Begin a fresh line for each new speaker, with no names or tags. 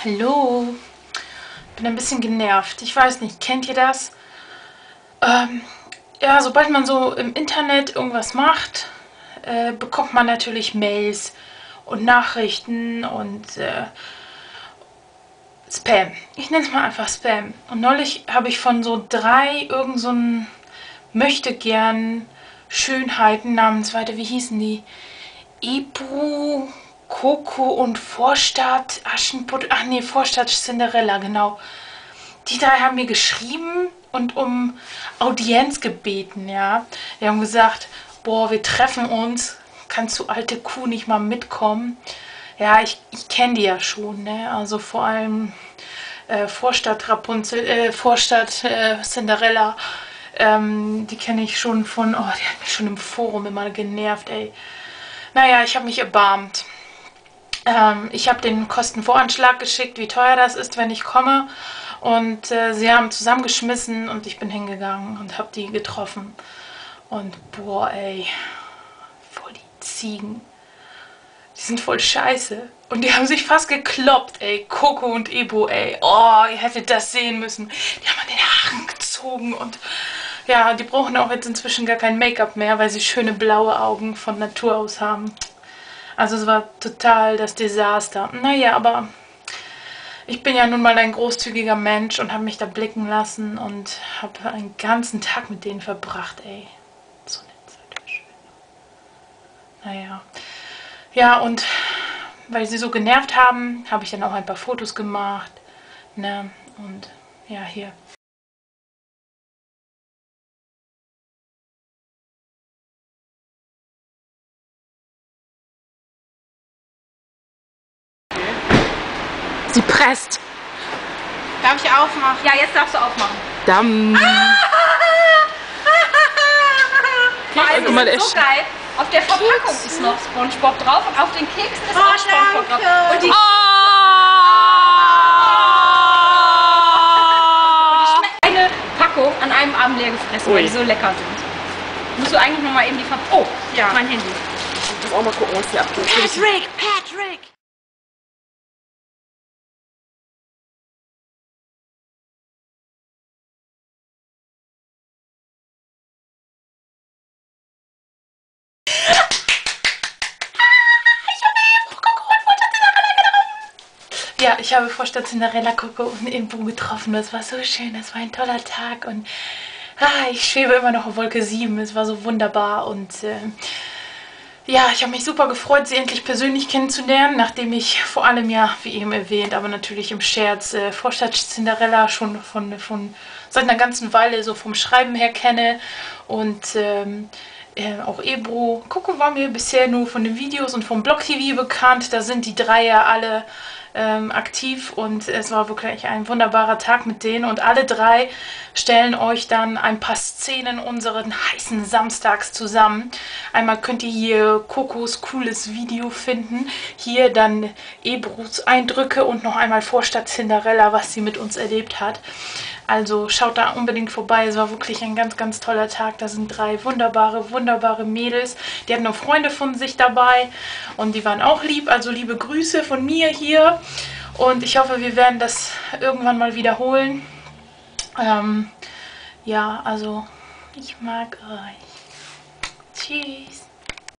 Hallo, bin ein bisschen genervt. Ich weiß nicht, kennt ihr das? Ja, sobald man so im Internet irgendwas macht, bekommt man natürlich Mails und Nachrichten und Spam. Ich nenne es mal einfach Spam. Und neulich habe ich von so 3 irgend so ein möchtegern Schönheiten namens, weiter, wie hießen die? Ebru, Coco und Vorstadt Aschenputtel. Ach nee, Vorstadt Cinderella, genau. Die 3 haben mir geschrieben und um Audienz gebeten, ja. Die haben gesagt, boah, wir treffen uns. Kannst du, alte Kuh, nicht mal mitkommen? Ja, ich kenne die ja schon, ne? Also vor allem Vorstadt Rapunzel, Vorstadt Cinderella. Die kenne ich schon von, oh, die hat mich schon im Forum immer genervt, ey. Naja, ich habe mich erbarmt. Ich habe den Kostenvoranschlag geschickt, wie teuer das ist, wenn ich komme. Und sie haben zusammengeschmissen und ich bin hingegangen und habe die getroffen. Und boah, ey, voll die Ziegen. Die sind voll scheiße. Und die haben sich fast gekloppt, ey. Coco und Ebo, ey. Oh, ihr hättet das sehen müssen. Die haben an den Haaren gezogen und ja, die brauchen auch jetzt inzwischen gar kein Make-up mehr, weil sie schöne blaue Augen von Natur aus haben. Also es war total das Desaster. Naja, aber ich bin ja nun mal ein großzügiger Mensch und habe mich da blicken lassen und habe einen ganzen Tag mit denen verbracht, ey. So nett seid ihr schön. Naja. Ja, und weil sie so genervt haben, habe ich dann auch ein paar Fotos gemacht. Ne? Und ja, hier. Sie presst.
Darf ich aufmachen? Ja, jetzt darfst du aufmachen.
Damm.
Guck mal, das ist so geil. Auf der Verpackung ist noch SpongeBob drauf und auf den Keksen ist auch SpongeBob drauf. Und die schmeckt eine Packung an einem Abend leer gefressen, weil die so lecker sind. Musst du eigentlich noch mal eben die Verpackung... Oh, ja, mein Handy.
Ich muss auch mal gucken, was hier abgeht.
Patrick!
Ja, ich habe Vorstadt Cinderella, Coco und Ebo getroffen. Das war so schön, das war ein toller Tag und ich schwebe immer noch auf Wolke 7. Es war so wunderbar und ja, ich habe mich super gefreut, sie endlich persönlich kennenzulernen, nachdem ich vor allem ja, wie eben erwähnt, aber natürlich im Scherz Vorstadt Cinderella schon von seit einer ganzen Weile so vom Schreiben her kenne und auch Ebro. Coco war mir bisher nur von den Videos und vom Blog TV bekannt. Da sind die 3 ja alle aktiv und es war wirklich ein wunderbarer Tag mit denen und alle 3 stellen euch dann ein paar Szenen unseren heißen Samstags zusammen. Einmal könnt ihr hier Cocos cooles Video finden, hier dann Ebros Eindrücke und noch einmal Vorstadt Cinderella, was sie mit uns erlebt hat. Also schaut da unbedingt vorbei, es war wirklich ein ganz, ganz toller Tag. Da sind 3 wunderbare Mädels. Die hatten noch Freunde von sich dabei und die waren auch lieb. Also liebe Grüße von mir hier und ich hoffe, wir werden das irgendwann mal wiederholen. Ja, also ich mag euch. Tschüss.